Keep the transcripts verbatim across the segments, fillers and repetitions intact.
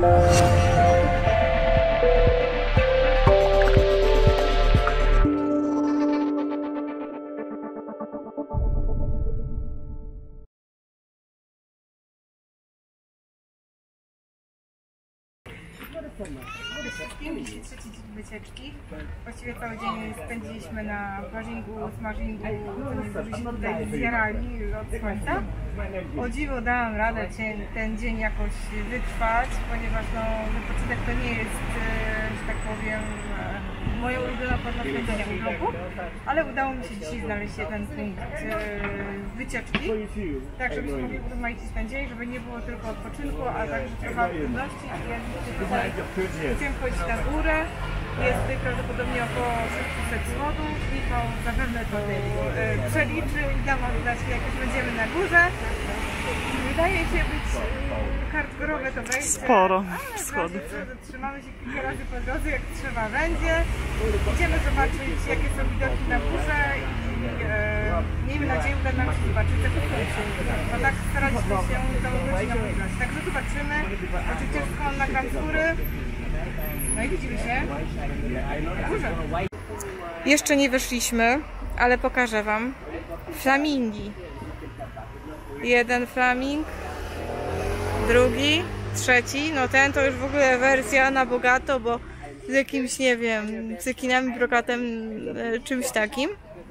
Dzisiaj trzeci dzień wycieczki. Właściwie cały dzień spędziliśmy na plażingu, smażingu, którzy się tutaj zjarali od słońca. O dziwo dałam radę ten dzień jakoś wytrwać, ponieważ no, wypoczynek to nie jest, że tak powiem, moja ulubiona forma spędzenia urlopu, ale udało mi się dzisiaj znaleźć jeden punkt wycieczki, tak żebyśmy mogli urozmaicić ten dzień, żeby nie było tylko odpoczynku, a także trochę aktywności. Chcemy chodzić na górę, jest tutaj prawdopodobnie około sześciuset schodów. Michał zapewne to przeliczy i da wam znać, jak już będziemy na górze. Wydaje się być hardkorowe to wejście. Sporo schodów. Zatrzymamy się kilka razy po drodze, jak trzeba będzie. Idziemy zobaczyć, jakie są widoki na górze i e, miejmy nadzieję, uda nam się zobaczyć zakupy. Bo tak staraliśmy się tą godzinę wygrać. Także zobaczymy. Oczywiście wszystko nagram z góry. No i widzimy się na górze. Jeszcze nie weszliśmy, ale pokażę wam flamingi. Jeden flaming, drugi, trzeci, no ten to już w ogóle wersja na bogato, bo z jakimś, nie wiem, cekinami, brokatem, czymś takim.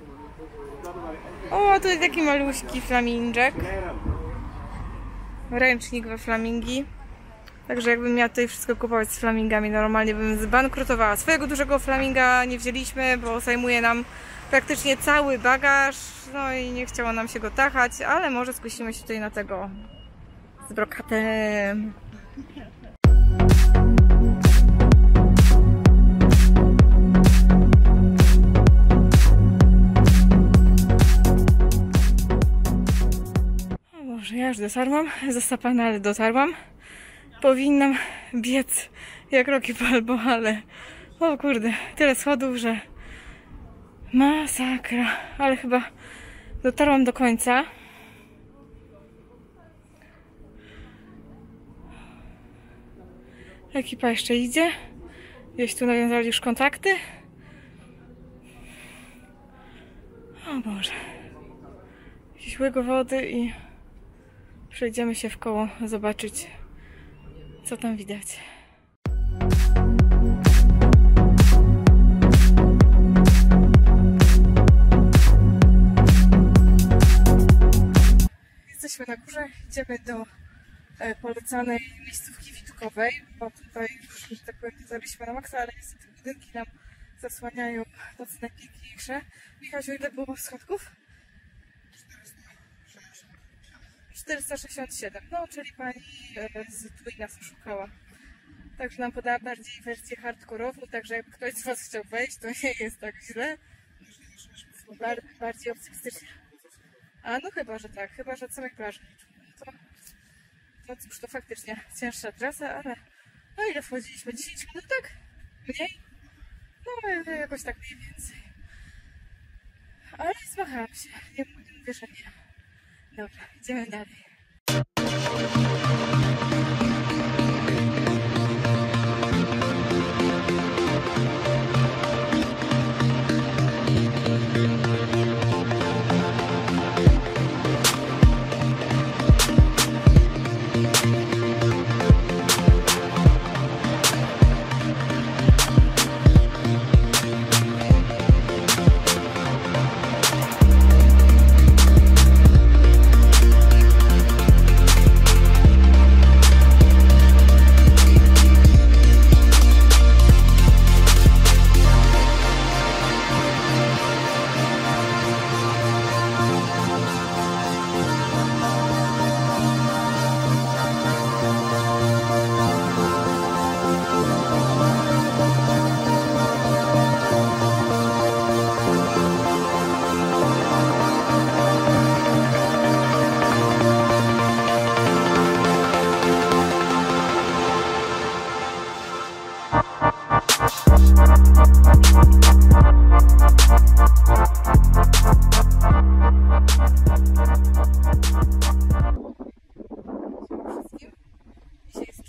O, tu jest taki maluśki flamingczek. Ręcznik we flamingi. Także jakbym miała tutaj wszystko kupować z flamingami, normalnie bym zbankrutowała. Swojego dużego flaminga nie wzięliśmy, bo zajmuje nam praktycznie cały bagaż, no i nie chciało nam się go tachać, ale może skusimy się tutaj na tego z brokatem. O Boże, ja już dotarłam, zasapana, ale dotarłam. Powinnam biec jak Rocky Balboa, ale o kurde, tyle schodów, że masakra, ale chyba dotarłam do końca. Ekipa jeszcze idzie. Gdzieś tu nawiązali już kontakty. O Boże. Jakieś łygo wody i przejdziemy się w koło zobaczyć, co tam widać. Jesteśmy na górze, idziemy do e, polecanej miejscówki widokowej, bo tutaj już, że tak powiem, dotarliśmy na maksa, ale niestety budynki nam zasłaniają nocy najpiękniejsze. Michał, ile było schodków? czterysta sześćdziesiąt siedem, no czyli pani e, z Twój nas szukała. Także nam podała bardziej wersję hardkorową, także jak ktoś z was chciał wejść, to nie jest tak źle. Bar bardziej optymistycznie. A no chyba, że tak, chyba, że od samej plaży. To, to cóż, to faktycznie cięższa trasa, ale no ile wchodziliśmy? dziesięć minut, tak? Mniej? No jakoś tak mniej więcej. Ale zmachałam się, nie mówię, że nie. Dobra, idziemy dalej.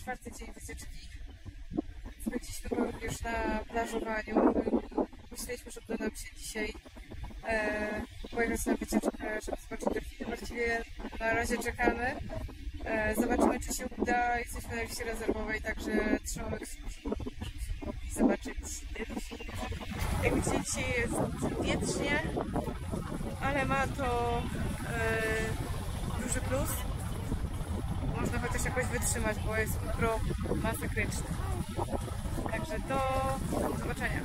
czwarty dzień wycieczki. Spędziliśmy go również na plażowaniu. Myśleliśmy, że uda nam się dzisiaj e, pojechać na wycieczkę, żeby zobaczyć delfiny. Właściwie na razie czekamy. E, zobaczymy, czy się uda. Jesteśmy na liście rezerwowej, także trzymamy kciuki, żebyśmy mogli zobaczyć delfiny. Jak widzicie, dzisiaj jest wietrznie, ale ma to e, duży plus. Można chociaż jakoś wytrzymać, bo jest mikro masakryczny. Także do zobaczenia.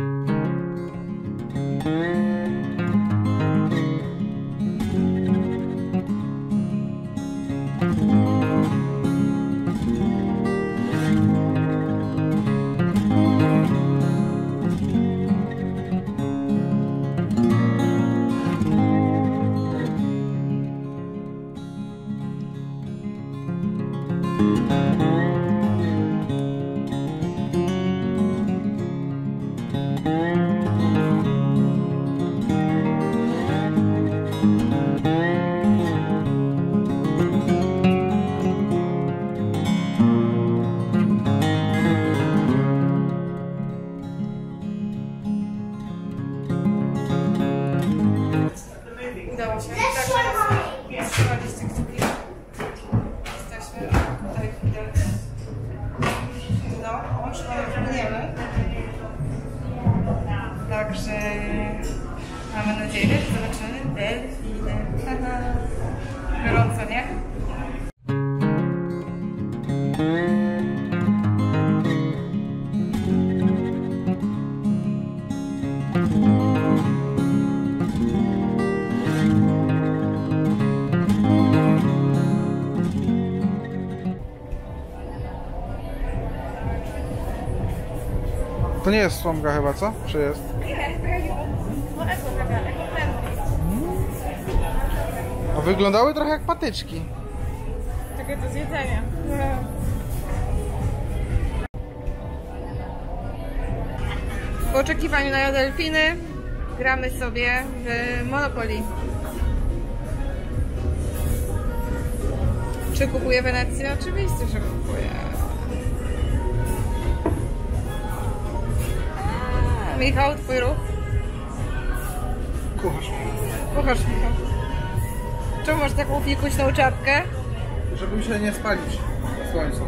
Udało się. Tak, trzymaliście kciuki. Jesteśmy tutaj widać. No, oczy mamy. Także mamy nadzieję, że zobaczymy delfiny. Gorąco, nie? To nie jest słomka chyba, co? Czy jest? Nie, no A wyglądały trochę jak patyczki. takie do zjedzenia. W oczekiwaniu na delfiny gramy sobie w Monopoly. Czy kupuję Wenecję? Oczywiście, że kupuję. Michał, twój ruch? Kucharz. Kucharz, Michał. Czemu masz taką fikuśną czapkę? Żeby mi się nie spalić w słońcu.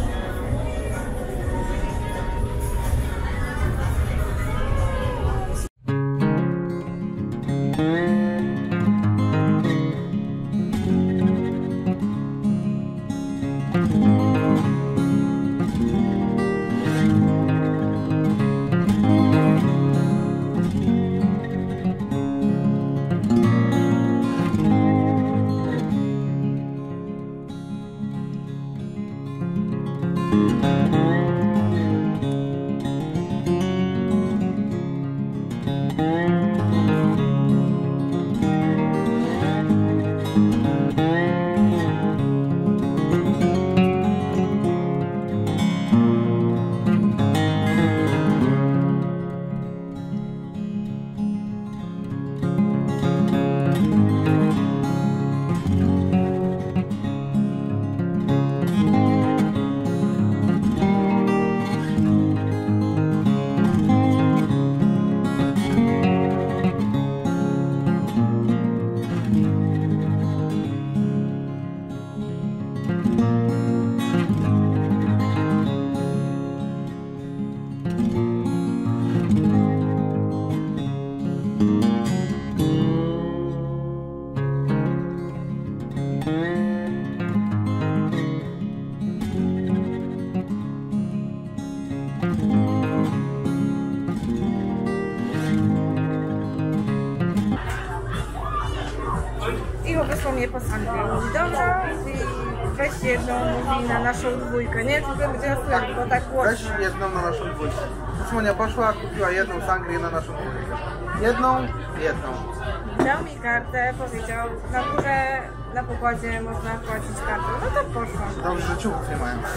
I wysłał mnie po sangrię. Mówi, dobra, i weź jedną, mówi, na naszą dwójkę. Nie, tylko będzie na sklep, bo tak głośno. Weź jedną na naszą dwójkę. Słonia poszła, kupiła jedną sangrię na naszą dwójkę. Jedną, jedną. Dał mi kartę, powiedział, na górze, na pokładzie można płacić kartą. No to poszłam. Dobrze, że ciuchów nie mają.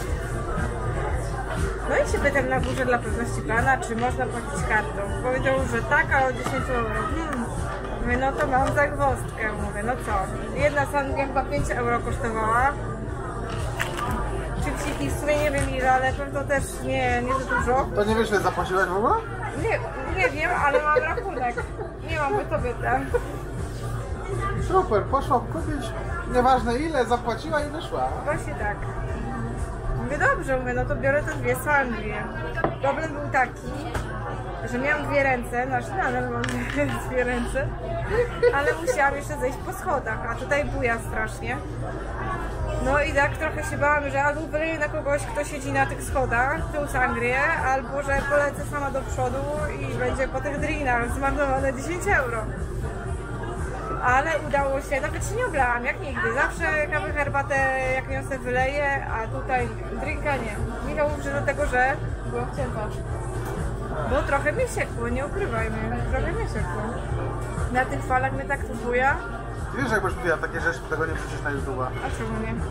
No i się pytam na górze dla pewności pana, czy można płacić kartą. Powiedział, że tak, ale o dziesięć euro. Hmm. Mówię, no to mam zagwozdkę. Mówię, no co? Jedna sangria chyba pięć euro kosztowała. Chipsiki Takich w sumie nie wiem ile, ale pewno też nie, nie za dużo. To nie wiesz, ile zapłaciłaś w ogóle? Nie, nie wiem, ale mam rachunek. Nie mam gotowy tam. Super, poszła kupić, nieważne ile, zapłaciła i wyszła. Właśnie tak. Mówię, dobrze, mówię, no to biorę te dwie sangrie. Problem był taki, że miałam dwie ręce, znaczy nadal mam dwie ręce, ale musiałam jeszcze zejść po schodach, a tutaj buja strasznie. No i tak trochę się bałam, że albo wyleję na kogoś, kto siedzi na tych schodach, tą sangrię, albo że polecę sama do przodu i będzie po tych drinach zmarnowane dziesięć euro. Ale udało się, nawet się nie oblałam, jak nigdy. Zawsze kawę, herbatę, jak ją sobie wyleję, a tutaj drinka nie. Michał mówi, że dlatego, że była cięta. Bo trochę mnie siekło, nie ukrywajmy, trochę mnie siekło. Na tych falach mnie tak buja. Wiesz, jakbyś mówiła takie rzeczy, tego nie wrzucisz na YouTube'a. A czemu nie?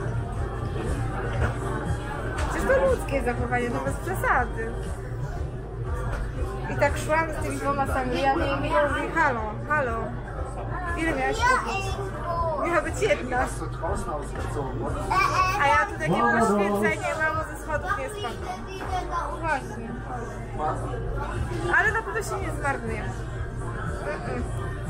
Przecież to ludzkie zachowanie, to bez przesady. I tak szłam z tymi dwoma sangriami i Michał mówi, halo, halo. Ile miałaś kupić? Miała być jedna. A ja tu takie poświęcenie, mamo ze schodów nie spadłam. Właśnie. Ale na pewno się nie zmarnuje. Mm-mm.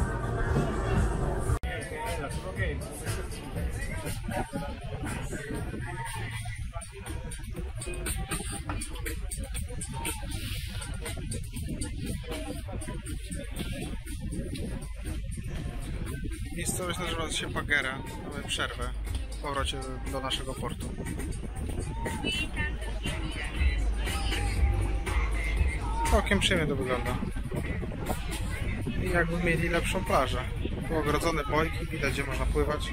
Miejscowość nazywa się Bagera. Mamy przerwę w powrocie do naszego portu. Całkiem przyjemnie to wygląda. I jakby mieli lepszą plażę. Tu ogrodzone bojki, widać gdzie można pływać.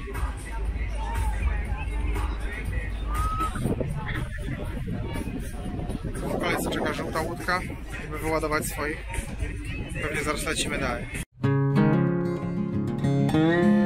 W kolejce czeka żółta łódka, żeby wyładować swoich. Pewnie zaraz lecimy dalej.